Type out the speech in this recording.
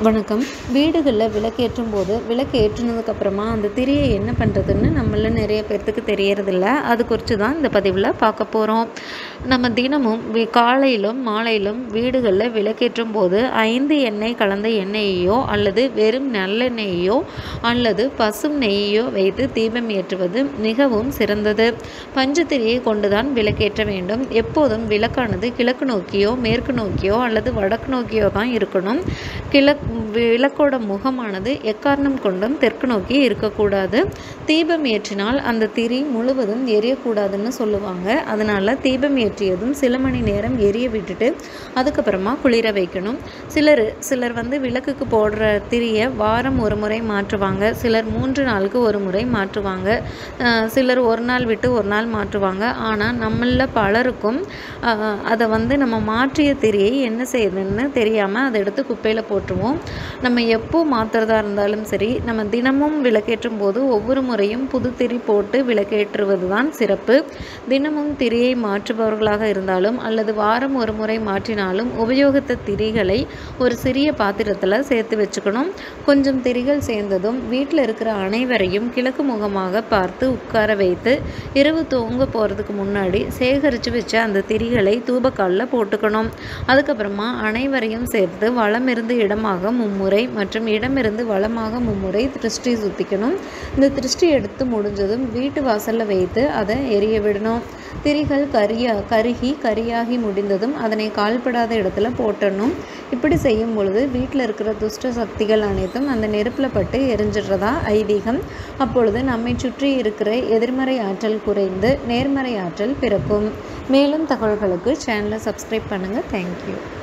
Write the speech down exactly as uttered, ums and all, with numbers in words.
வணக்கம். வீடுகளில் விளக்கேற்றும் போது விளக்கு ஏற்றினதுக்கப்புறமா அந்த திரியை என்ன பண்ணுறதுன்னு நம்மள நிறைய பேர்த்துக்கு தெரியறதில்ல. அது குறித்து தான் இந்த பதிவில் பார்க்க போகிறோம். நம்ம தினமும் வி காலையிலும் மாலையிலும் வீடுகளில் விளக்கேற்றும் போது ஐந்து எண்ணெய் கலந்த எண்ணெயையோ அல்லது வெறும் நல்லெண்ணெயையோ அல்லது பசும் நெய்யையோ வைத்து தீபம் ஏற்றுவது மிகவும் சிறந்தது. பஞ்சு திரியை கொண்டு தான் விளக்கேற்ற வேண்டும். எப்போதும் விளக்கானது கிழக்கு நோக்கியோ மேற்கு நோக்கியோ அல்லது வடக்கு நோக்கியோ தான் இருக்கணும். கிழக்கு விளக்கோட முகமானது எக்காரணம் கொண்டும் தெற்கு நோக்கி இருக்கக்கூடாது. தீபம் ஏற்றினால் அந்த திரி முழுவதும் எரியக்கூடாதுன்னு சொல்லுவாங்க. அதனால தீபம் ஏற்றியதும் சில மணி நேரம் எரிய விட்டுட்டு அதுக்கப்புறமா குளிர வைக்கணும். சிலர் சிலர் வந்து விளக்குக்கு போடுற திரியை வாரம் ஒரு முறை மாற்றுவாங்க. சிலர் மூன்று நாளுக்கு ஒரு முறை மாற்றுவாங்க. சிலர் ஒரு நாள் விட்டு ஒரு நாள் மாற்றுவாங்க. ஆனால் நம்மள பலருக்கும் அதை வந்து நம்ம மாற்றிய திரியை என்ன செய்யுதுன்னு தெரியாமல் அதை எடுத்து குப்பையில் போட்டுருவோம். நம்ம எப்போ மாற்றுறதா இருந்தாலும் சரி, நம்ம தினமும் விளக்கேற்றும் போது ஒவ்வொரு முறையும் புது திரி போட்டு விளக்கேற்றுவது தான் சிறப்பு. தினமும் திரியை மாற்றுபவர்களாக இருந்தாலும் அல்லது வாரம் ஒரு முறை மாற்றினாலும் உபயோகித்த திரிகளை ஒரு சிறிய பாத்திரத்தில் சேர்த்து வச்சுக்கணும். கொஞ்சம் திரிகள் சேர்ந்ததும் வீட்டில் இருக்கிற அனைவரையும் கிழக்கு முகமாக பார்த்து உட்கார வைத்து இரவு தூங்க போகிறதுக்கு முன்னாடி சேகரித்து வச்ச அந்த திரிகளை தூபக்காலில் போட்டுக்கணும். அதுக்கப்புறமா அனைவரையும் சேர்த்து வலமிருந்து இடமாக மும்முறை மற்றும் இடமிருந்து வலமாக மும்முறை திருஷ்டி சுத்திக்கணும். இந்த திருஷ்டி எடுத்து முடிஞ்சதும் வீட்டு வாசல்ல வைத்து அதை எரிய விடணும். திரிகள் கரியா கருகி கரியாகி முடிந்ததும் அதனை கால்படாத இடத்துல போட்டணும். இப்படி செய்யும் பொழுது வீட்டில் இருக்கிற துஷ்ட சக்திகள் அனைத்தும் அந்த நெருப்பில் பட்டு எரிஞ்சிடுறதா ஐதீகம். அப்பொழுது நம்மை சுற்றி இருக்கிற எதிர்மறை ஆற்றல் குறைந்து நேர்மறை ஆற்றல் பிறக்கும். மேலும் தகவல்களுக்கு சேனலை சப்ஸ்கிரைப் பண்ணுங்கள். தேங்க்யூ.